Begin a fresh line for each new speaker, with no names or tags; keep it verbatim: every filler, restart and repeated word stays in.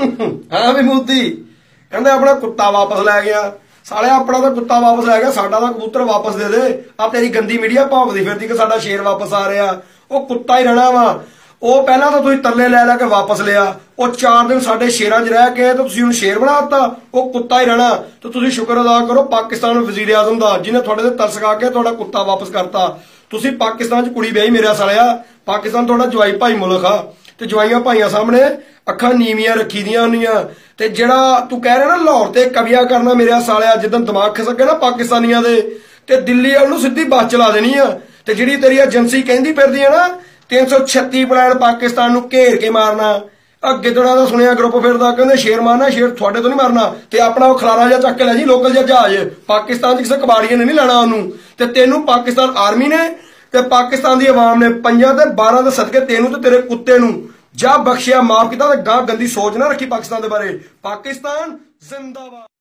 हाँ भी मोदी कहते अपना कुत्ता वापस लै गया। साले अपना तो कुत्ता वापस लै गया, साडा तो कबूतर वापस दे दे। आ तेरी गंदी मीडिया भौंकदी फिरदी कि साडा शेर वापस आ रहा, वो कुत्ता ही रहना वा। वो पहला तो तुसीं तरले लै लै के वापस लिया, वो चार दिन साडे शेरां च रह के तो तुसीं हुण शेर बना दिता, वो कुत्ता ही रहना। तो तुसीं शुक्र अदा करो पाकिस्तान वजीर आजम दा जिन्हें तुहाडे ते तरस खा के तुहाडा कुत्ता वापस करता। तुसीं पाकिस्तान च कुड़ी ब्याही मेरा सालिया, पाकिस्तान तुहाडा जवाई भाई मुल्क आ ते जवाइयां भाइयां सामने अखां नीवियां रखी दियां होंदियां। ते जेड़ा तू कह रहा ना लाहौर ते कब्जा करना मेरा सालिया, जिद्दन दिमाग खसके ना पाकिस्तानियां दे ते दिल्ली वाल नूं सीधी बस चला देनी आ। ते जिहड़ी तेरी एजेंसी कहंदी फिरदी है ना तीन सौ छत्ती प्लान पाकिस्तान नूं घेर के मारना, गिदड़ा का सुनिया ग्रुप फिरदा कहंदे शेर मारना, शेर थोड़े तो नहीं मारना। ते अपना खलारा जा चक के लै जी लोकल जा जहाज, पाकिस्तान च किसी कबाड़िए ने नहीं लाना उन्होंने। ते तेनू पाकिस्तान आर्मी ने ते पाकिस्तान की अवाम ने पंजा ते बारह के सदके तेनू ते तेरे कुत्ते नू जा बख्शिया माफ किया। गाह गंदी सोच ना रखी पाकिस्तान के बारे। पाकिस्तान जिंदाबाद।